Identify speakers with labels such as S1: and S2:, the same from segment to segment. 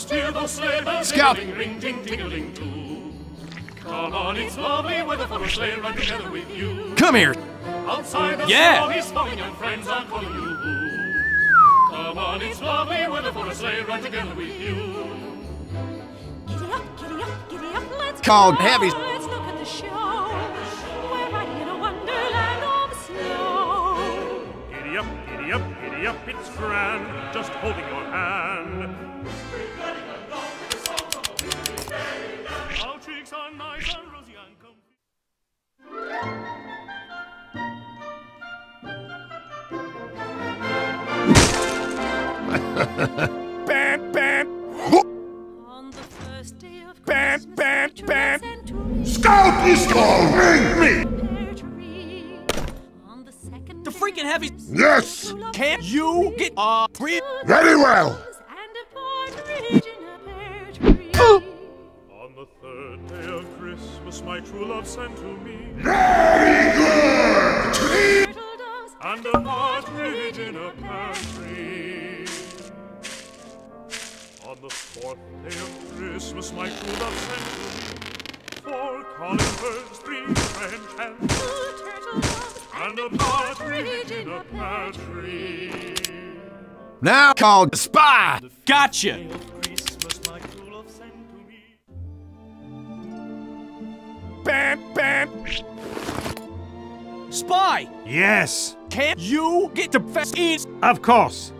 S1: Just hear those sleigh bells
S2: Scout.
S1: ring, ting, ting-a-ling too. Come on, it's lovely weather for a sleigh ride together with you.
S2: Come here.
S1: Outside the
S2: Yeah.
S1: snow is falling and friends are calling you. Come on, it's lovely weather for a sleigh ride together with you.
S3: Giddy up, giddy up, giddy up, let's
S2: Called
S3: go.
S2: heavy.
S3: Let's look at the show. We're riding in a wonderland of snow.
S4: Giddy up, it's grand, just holding your hand.
S1: Our cheeks are nice and rosy and comfy.
S2: Bam, bam.
S3: On the first day of
S2: Bam,
S3: Christmas,
S2: bam,
S3: the
S2: bam.
S3: trees sent to me
S5: Scout is calling me!
S3: a pear tree. On the second
S2: The
S3: day
S2: freaking
S3: of
S2: heavy.
S3: Christmas,
S5: Yes!
S3: the love
S2: Can't you get free?
S5: Very well!
S3: and a partridge in a pear tree.
S4: On the third day of Christmas, my true love sent to me,
S5: Very good! Tree!
S3: Turtle doves
S4: and a partridge in a pear tree. On the fourth day of Christmas, my true love sent to me, 4 calling birds, 3 French hens,
S3: two turtle doves
S4: and a partridge in a pear tree.
S2: Now called spy. Gotcha.
S4: Christmas, my true love sent to me.
S2: Bam, bam. Spy.
S6: Yes,
S2: Can't you get the fast eats?
S6: of course.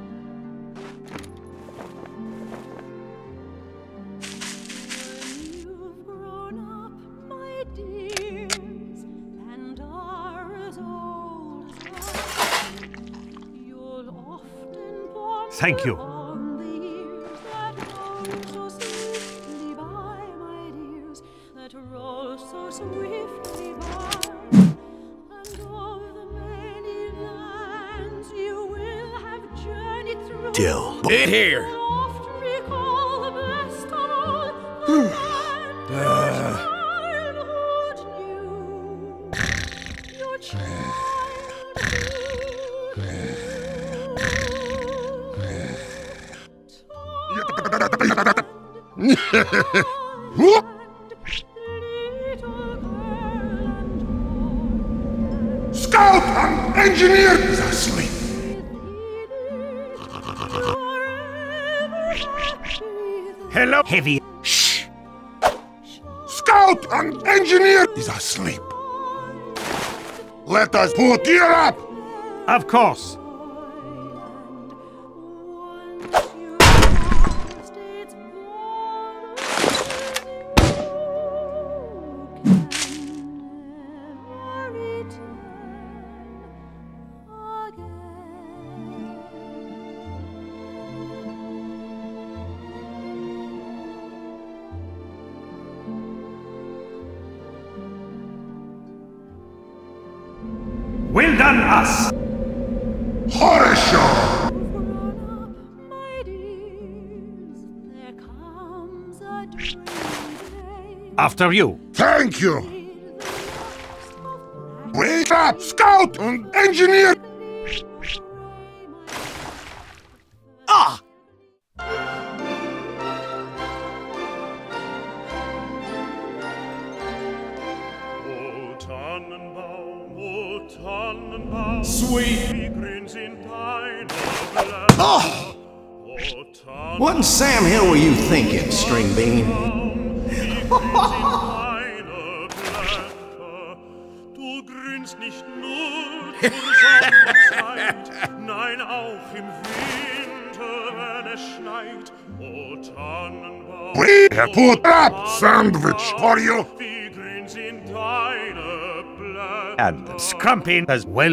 S3: You've grown up, my dears, and are as old as us. You'll often ponder
S6: Thank you.
S3: on the years that roll so swiftly by, my dears, that roll so swiftly by. And of the many lands you will have journeyed through.
S2: Dill. Here.
S3: Oft recall the best of all, the land your childhood knew. Your
S5: Scout and engineer is asleep!
S6: Hello, heavy. Shh.
S5: Scout and engineer is asleep! Let us put gear up!
S6: Of course. Well done, us.
S5: Horror show!
S6: After you.
S5: Thank you! Wake up, Scout and engineer!
S2: Ah!
S4: Oh Tannenbaum,
S2: Sweet.
S4: wie grün sind deine Blätter.
S7: Oh!
S4: Oh Tannenbaum,
S7: What in Sam Hill were you thinking, String Bean?
S4: wie grün sind deine Blätter. Du grünst nicht nur zur Sommerzeit, nein, auch im Winter, wenn es schneit. Oh Tannenbaum,
S5: We have put up sandwich for you!
S4: wie grün sind deine Blätter.
S6: And scrumpy as well.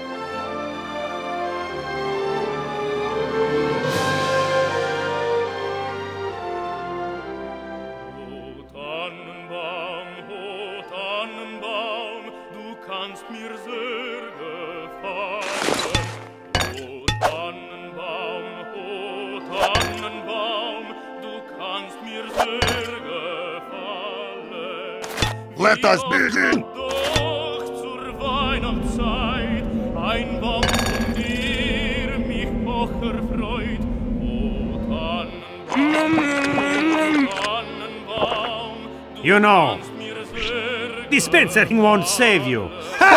S4: Oh Tannenbaum, du kannst mir Sorge fallen. Oh Tannenbaum, du kannst mir Sorge fallen.
S5: Let us begin!
S4: Doch zur Weihnachtszeit ein Baum von dir mich hoch erfreut. Oh Tannenbaum,
S6: You know, dispensing won't save you.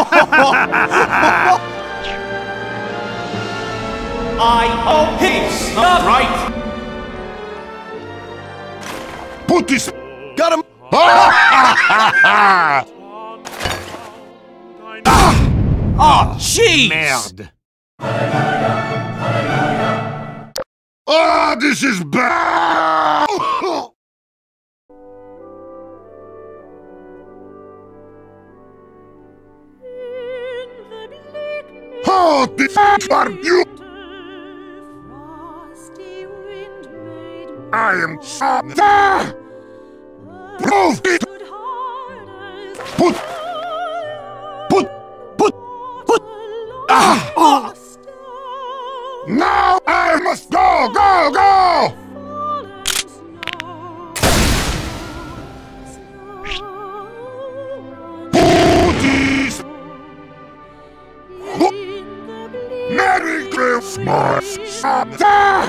S8: Peace, not right.
S5: Put this.
S2: Got him! Oh, jeez!
S6: Merde.
S5: Ah, this is bad! Oh, this are you!
S3: frosty wind made
S5: I am sorry! Prove it!
S3: good hard as
S5: Put!
S3: ah,
S5: Oh! Now I must go!
S3: fallen snow.
S5: Put this!
S3: In the bleak
S5: Merry Christmas! Santa!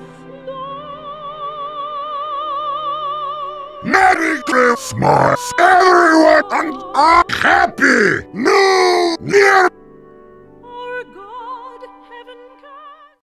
S5: Merry Christmas, everyone, and a happy New Year!